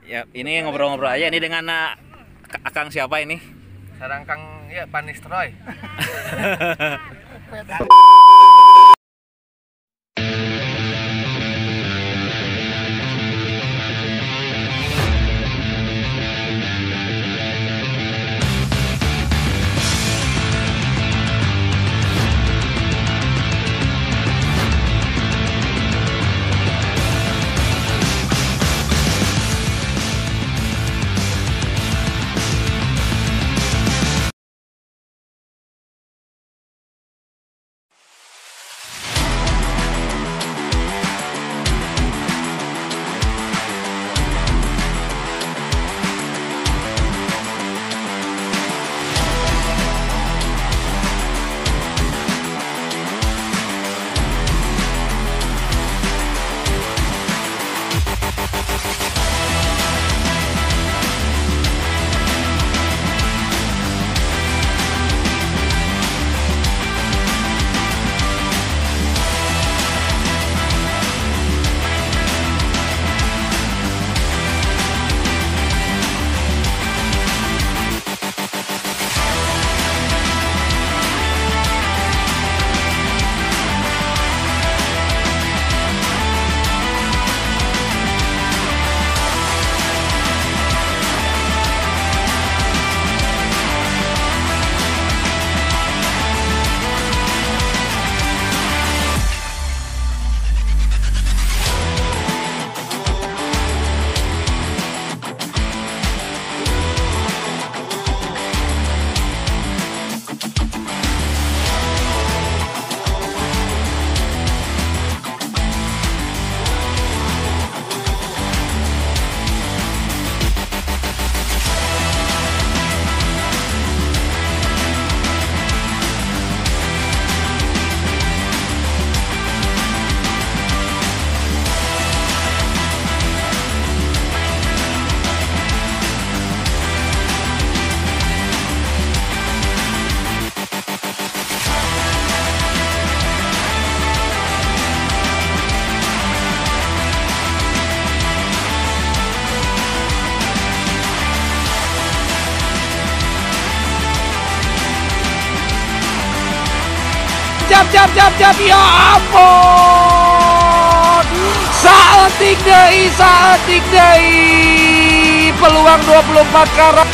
Ya, ini ngobrol-ngobrol aja ini dengan Akang siapa ini? Sarang Kang ya Panistroy. Jap, ya ampun. Saeutik deui peluang 24 karat.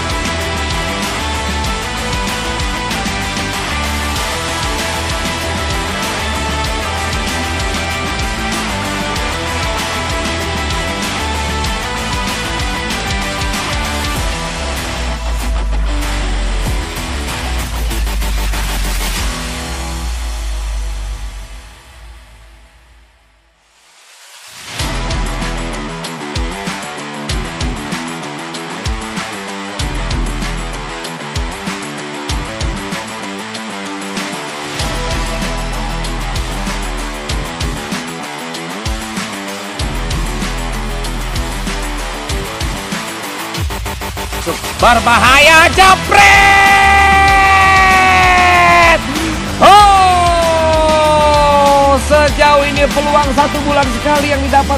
Berbahaya, jepret. Oh, sejauh ini peluang 1 bulan sekali yang didapat.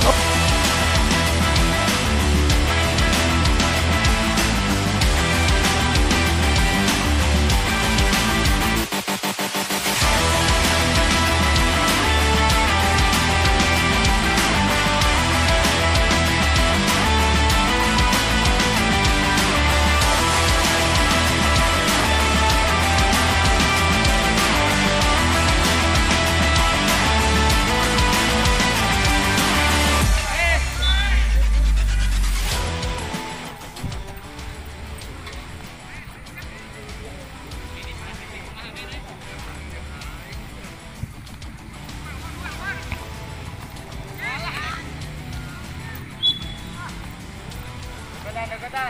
Deketan.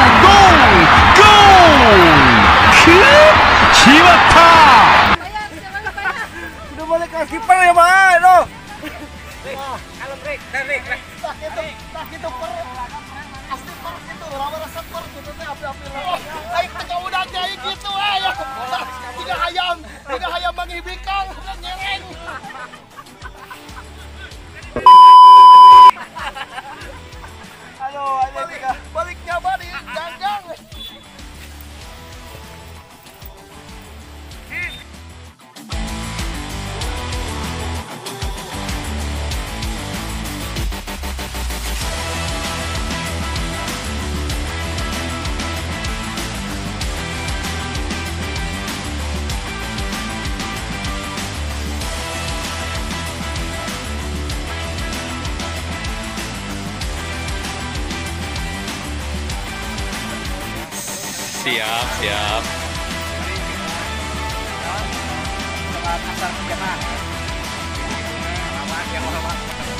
決まった。 Udah balik ke kiper ya, Bang. Loh. Kalau break, break. Tak gitu per. Asli per gitu, lawan rasa per gitu teh api-api lah. Aing teh udah jadi gitu ya. Tiga hayam menghibikang nyereng. Aduh, baliknya balik ganggang. Siap. Asal kebiasaan. Lama yang lama.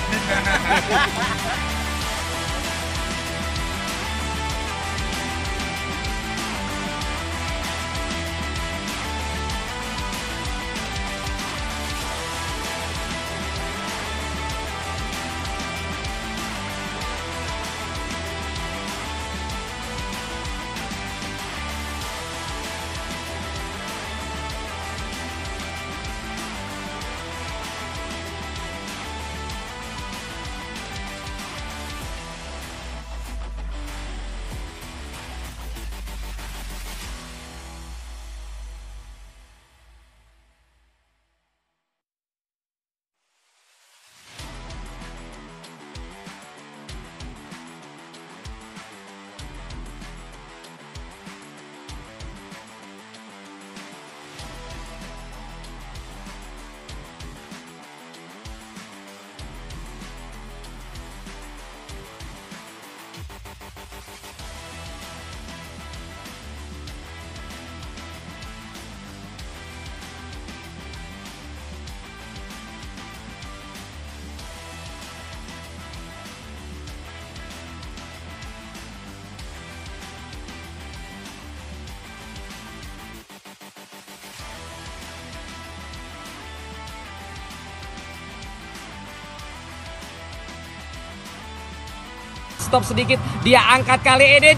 Stop sedikit, dia angkat kali ini,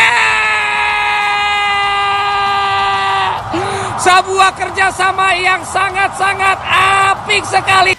jepret! Sebuah kerjasama yang sangat-sangat apik sekali.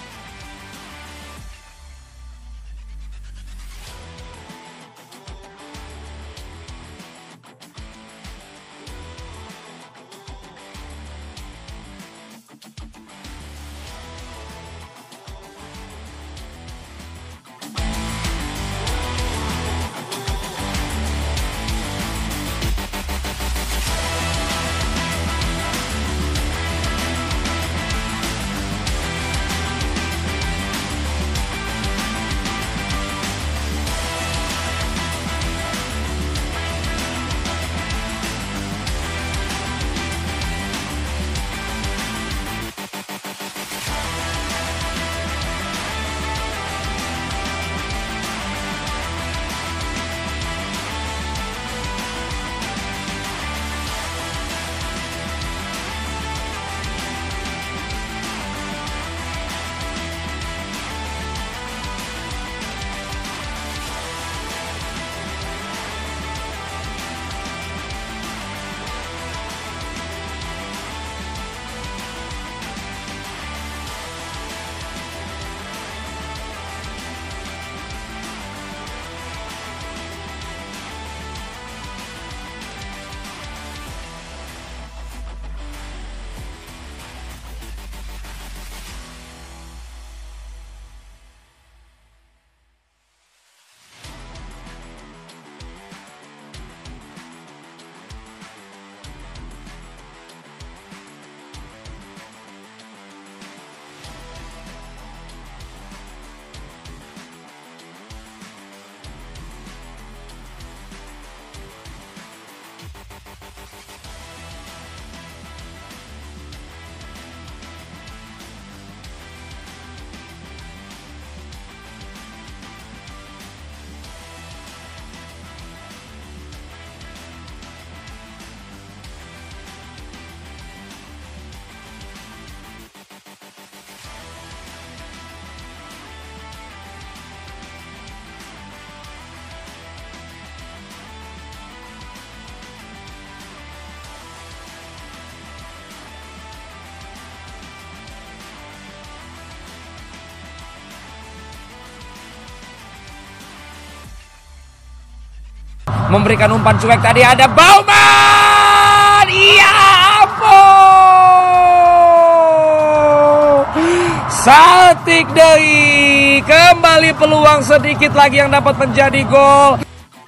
memberikan umpan cuek tadi, ada Bauman. Iya, ampun. Saltik deui. Kembali peluang sedikit lagi yang dapat menjadi gol.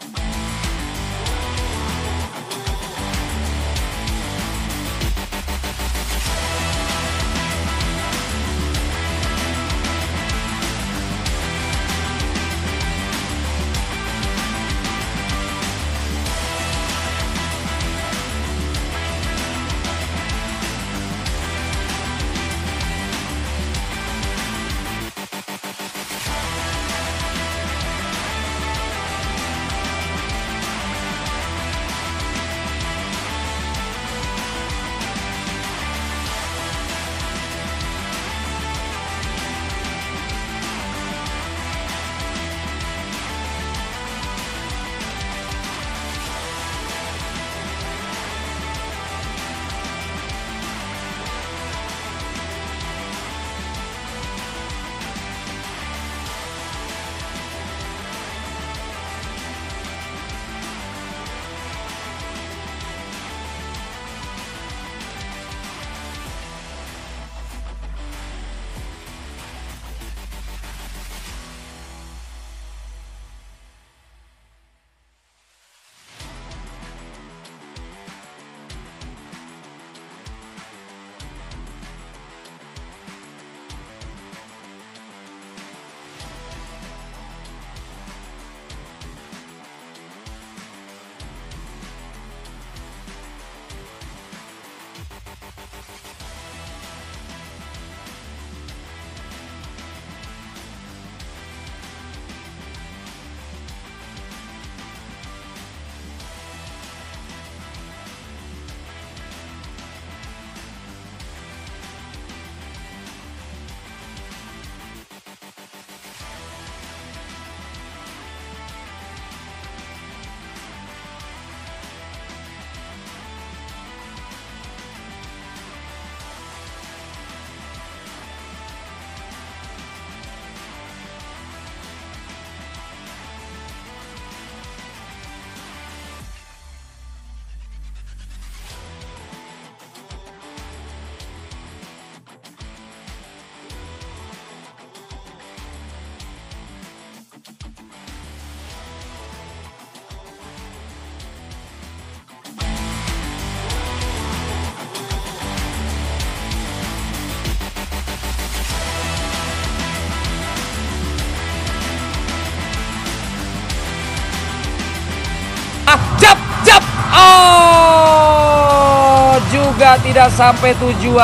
Oh, juga tidak sampai tujuan.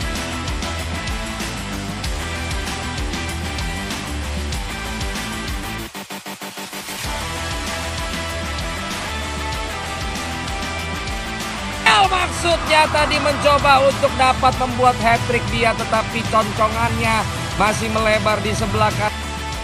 Maksudnya tadi mencoba untuk dapat membuat hat-trick dia, tetapi concongannya masih melebar di sebelah kanan.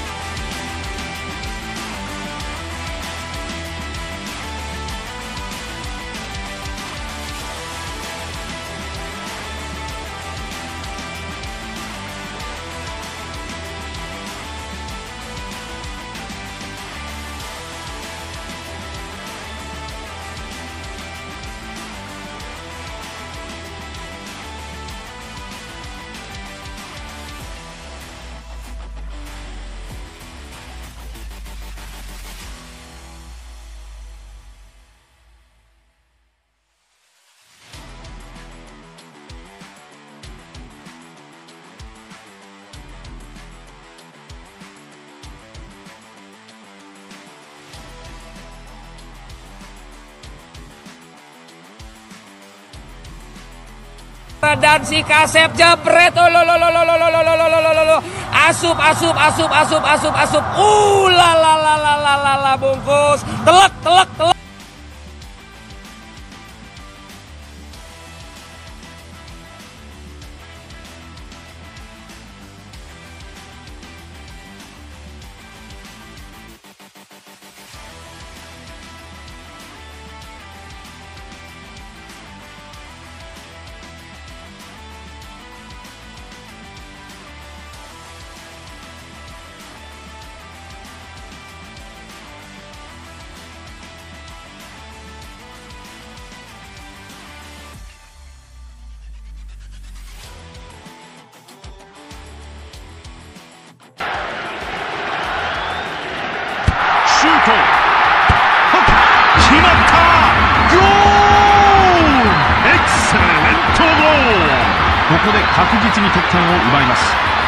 Dan si Kasep jebret, asup, la bungkus, telak. ここで確実に得点を奪います。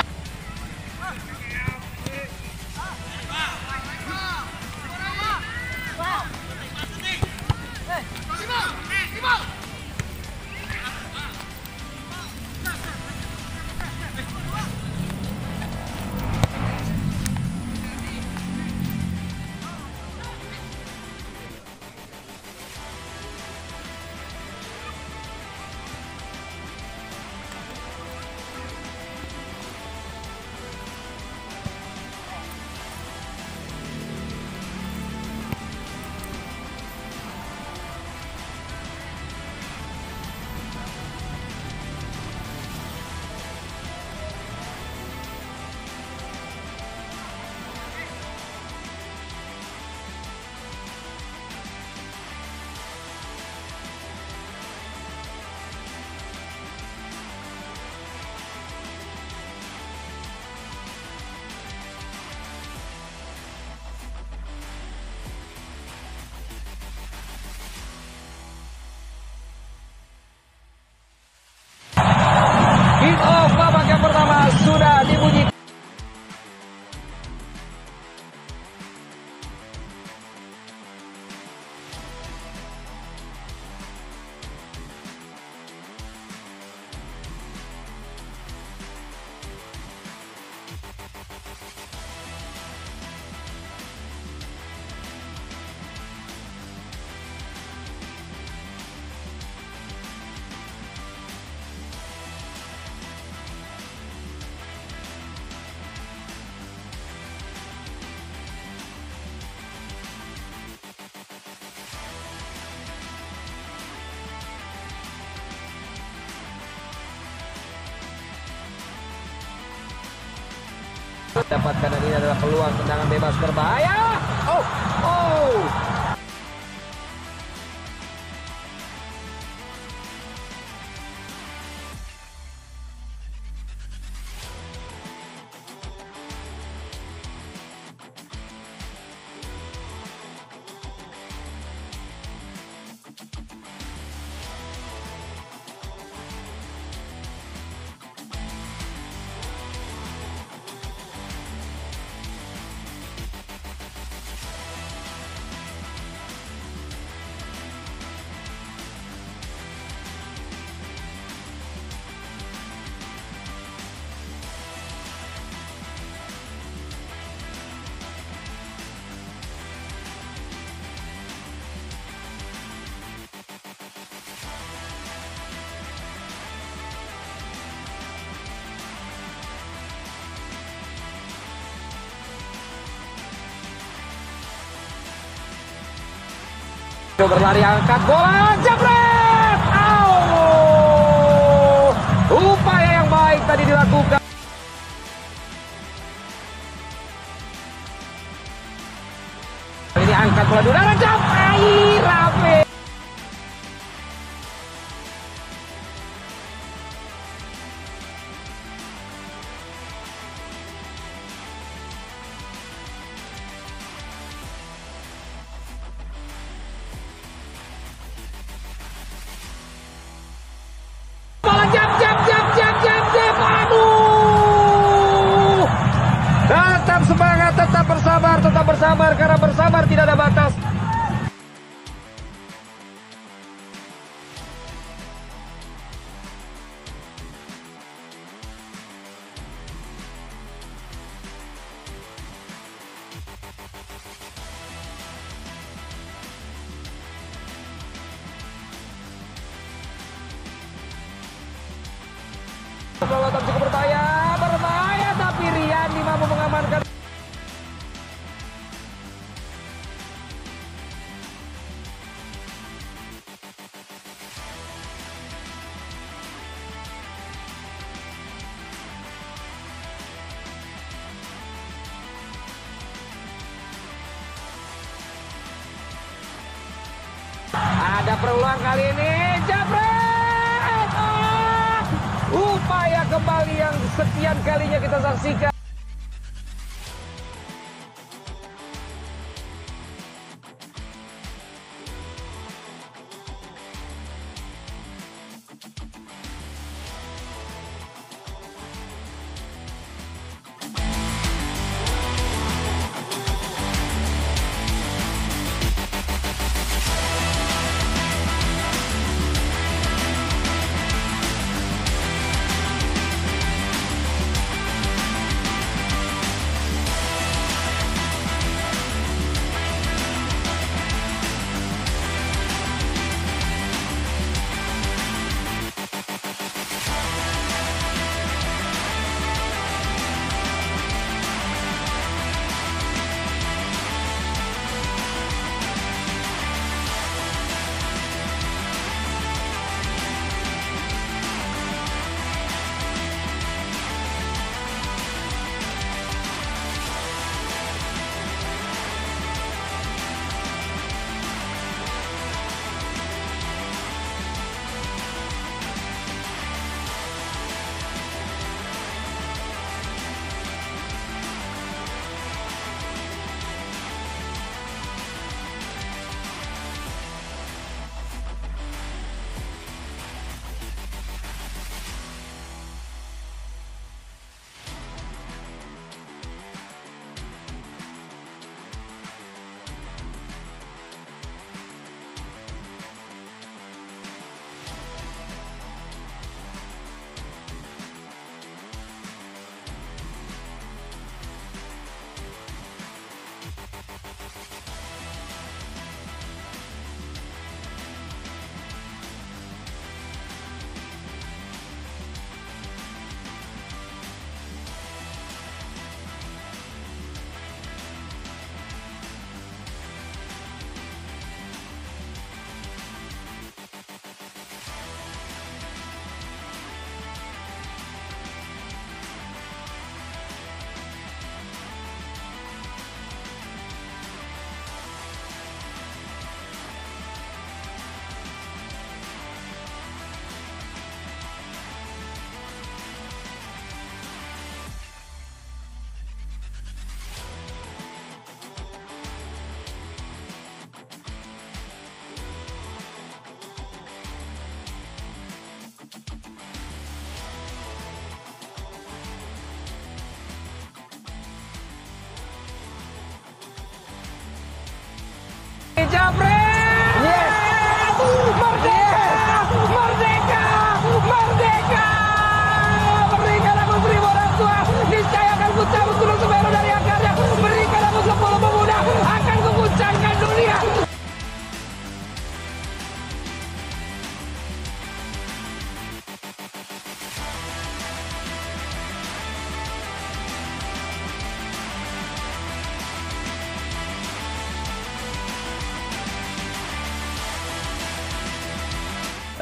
Kick off babak yang pertama sudah dibunyikan. Dapatkan, dan ini adalah peluang tendangan bebas berbahaya. Oh. Berlari angkat bola, jebret! Upaya yang baik tadi dilakukan. Ini angkat bola dulu, jam rapi. Aduh! Tetap semangat, tetap bersabar, karena bersabar tidak ada batas. Perawatan cukup berbahaya, tapi Riyandi mampu mengamankan. Ada peluang kali ini, jebret! Upaya kembali yang sekian kalinya kita saksikan.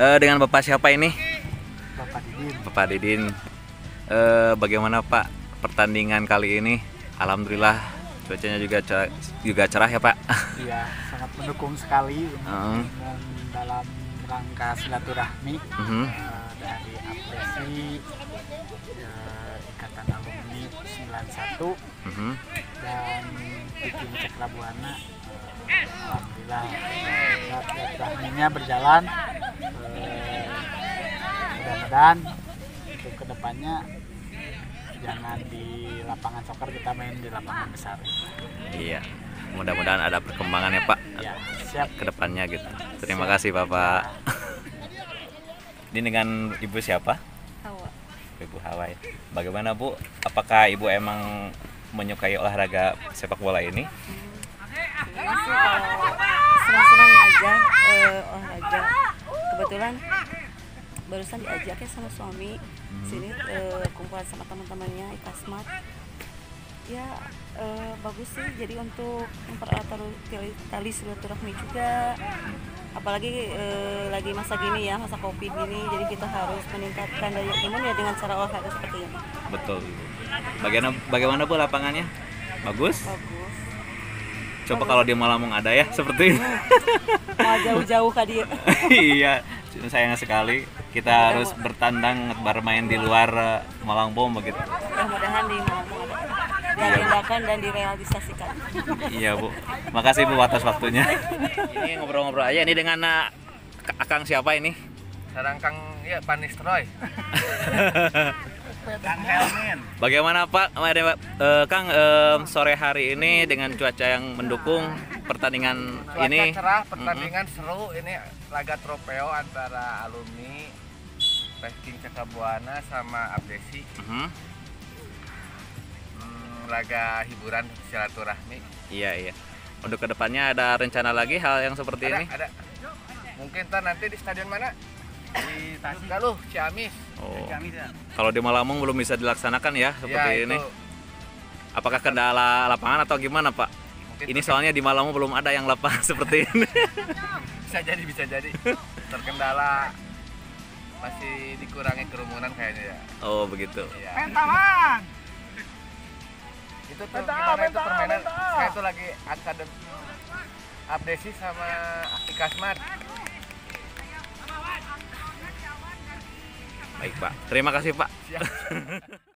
Dengan Bapak siapa ini? Bapak Didin. Bapak Didin. Bagaimana Pak pertandingan kali ini? Alhamdulillah cuacanya juga cerah ya Pak. Iya, sangat mendukung sekali dengan dalam rangka silaturahmi dari apresi Ikatan Alumni 91 dan Viking Cakrabuana. Alhamdulillah silaturahminya berjalan. Mudah-mudahan untuk kedepannya jangan di lapangan soccer, kita main di lapangan besar. Iya, mudah-mudahan ada perkembangan ya Pak. Ya, siap. Kedepannya gitu. Terima kasih Bapak. Ini dengan Ibu siapa? Hawa. Ibu Hawa ya. Bagaimana Bu? Apakah Ibu emang menyukai olahraga sepak bola ini? Sebenarnya sih kalau senang-senang aja olahraga. Kebetulan barusan diajak ya sama suami sini kumpulan sama teman-temannya Ikasmat. Ya bagus sih, jadi untuk mempererat tali silaturahmi juga. Apalagi lagi masa gini ya, masa Covid gini, jadi kita harus meningkatkan daya imun ya dengan cara olahraga seperti ini. Betul. Bagaimana Bu lapangannya? Bagus? Bagus. Coba kalau di Malamung ada ya seperti ini. Mau jauh-jauh ke dia. Iya, sayang sekali kita harus bertandang bermain di luar Malangbong begitu. Mudah-mudahan di Malamung ada diagendakan dan direalisasikan. Iya Bu, makasih Bu atas waktunya. Ini ngobrol-ngobrol aja ini dengan Akang siapa ini? Sarang Kang ya Panistroy. Kang Helmin. Bagaimana Pak, Kang sore hari ini dengan cuaca yang mendukung pertandingan Cuaca ini? cerah, pertandingan seru. Ini laga tropeo antara alumni Viking Cakrabuana sama Abdesi. Laga hiburan silaturahmi. Iya. Untuk kedepannya ada rencana lagi hal yang seperti ini? Ada. Mungkin nanti di stadion mana? Di Galuh, Ciamis. Oh. Kalau di Malamung belum bisa dilaksanakan ya seperti ini. Apakah kendala lapangan atau gimana Pak? Ini soalnya di Malamung belum ada yang lapangan seperti ini. Bisa jadi. Terkendala masih dikurangi kerumunan kayaknya ya. Oh begitu. Ya. Itu tuh gimana itu permainan? Saya itu lagi akademi Abdesi sama Ikasmat. Baik Pak, terima kasih Pak. Siap.